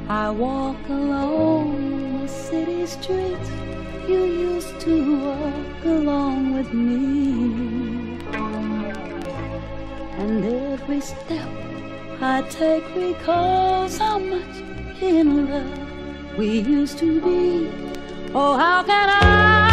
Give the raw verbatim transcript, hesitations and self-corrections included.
I walk alone the city streets. You used to walk along with me, and every step I take recalls how much in love we used to be. Oh, how can I